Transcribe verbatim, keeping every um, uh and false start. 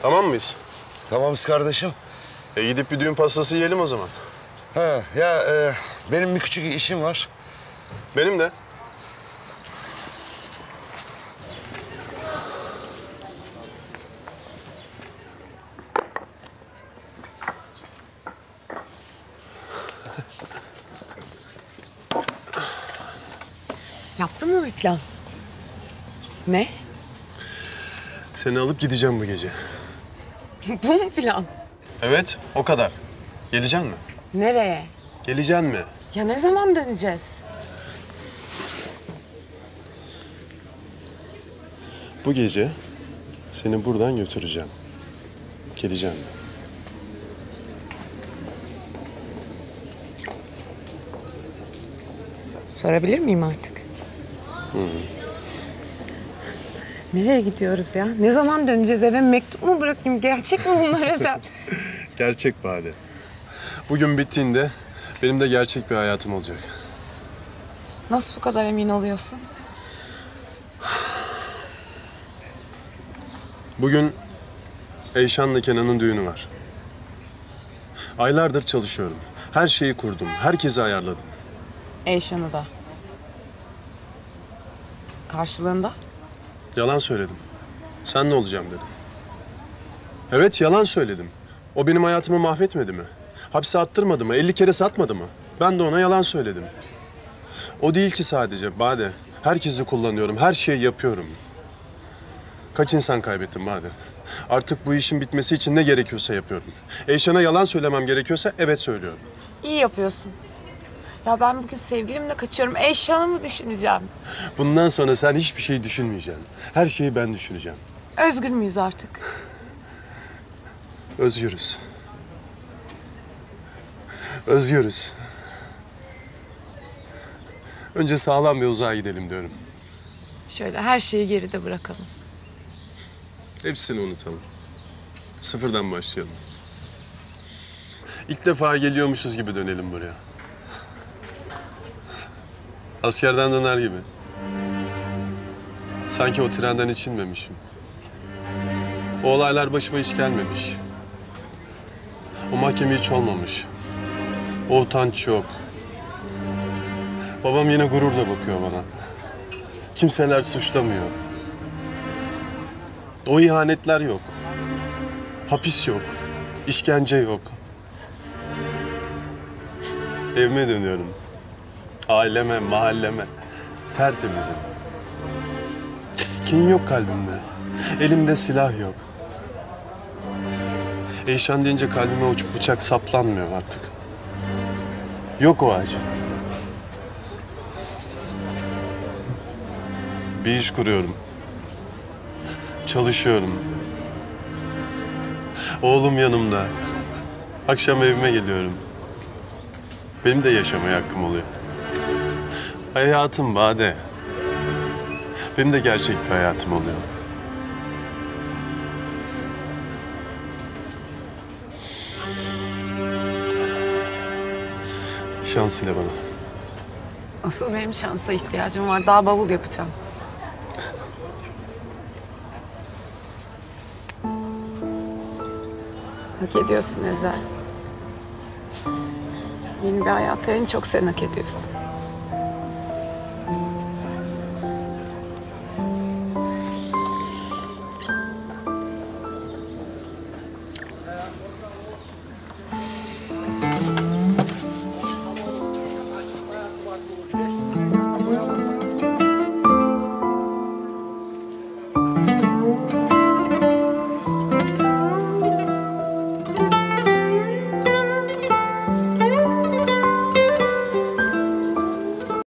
Tamam mıyız? Tamamız kardeşim. E gidip bir düğün pastası yiyelim o zaman. Ha ya e, benim bir küçük işim var. Benim de. Yaptın mı bir plan? Ne? Seni alıp gideceğim bu gece. Bu mu plan? Evet, o kadar. Geleceksin mi? Nereye? Geleceksin mi? Ya ne zaman döneceğiz? Bu gece seni buradan götüreceğim. Geleceksin mi? Sorabilir miyim artık? Hı hı. Nereye gidiyoruz ya? Ne zaman döneceğiz eve? Mektup mu bırakayım? Gerçek mi bunlar sen? Gerçek Bade. Bugün bittiğinde benim de gerçek bir hayatım olacak. Nasıl bu kadar emin oluyorsun? Bugün Eyşan'la Kenan'ın düğünü var. Aylardır çalışıyorum. Her şeyi kurdum. Herkesi ayarladım. Eyşan'ı da. Karşılığında? Yalan söyledim. Sen ne olacağım dedim. Evet, yalan söyledim. O benim hayatımı mahvetmedi mi? Hapse attırmadı mı? elli kere satmadı mı? Ben de ona yalan söyledim. O değil ki sadece Bade. Herkesi kullanıyorum. Her şeyi yapıyorum. Kaç insan kaybettim Bade? Artık bu işin bitmesi için ne gerekiyorsa yapıyorum. Eyşan'a yalan söylemem gerekiyorsa evet söylüyorum. İyi yapıyorsun. Ya ben bugün sevgilimle kaçıyorum. Eyşan'ı mı düşüneceğim? Bundan sonra sen hiçbir şey düşünmeyeceksin. Her şeyi ben düşüneceğim. Özgür müyüz artık? Özgürüz. Özgürüz. Önce sağlam bir uzağa gidelim diyorum. Şöyle her şeyi geride bırakalım. Hepsini unutalım. Sıfırdan başlayalım. İlk defa geliyormuşuz gibi dönelim buraya. Askerden döner gibi. Sanki o trenden hiç inmemişim. O olaylar başıma hiç gelmemiş. O mahkeme hiç olmamış. O utanç yok. Babam yine gururla bakıyor bana. Kimseler suçlamıyor. O ihanetler yok. Hapis yok. İşkence yok. Evime dönüyorum. Aileme, mahalleme. Tertemizim. Kin yok kalbimde. Elimde silah yok. Eyşan deyince kalbime uç bıçak saplanmıyor artık. Yok o acı. Bir iş kuruyorum. Çalışıyorum. Oğlum yanımda. Akşam evime geliyorum. Benim de yaşamaya hakkım oluyor. Hayatım Bade. Benim de gerçek bir hayatım oluyor. Şans ile bana. Asıl benim şansa ihtiyacım var. Daha bavul yapacağım. Hak ediyorsun Ezel. Yeni bir hayatı en çok sen hak ediyorsun.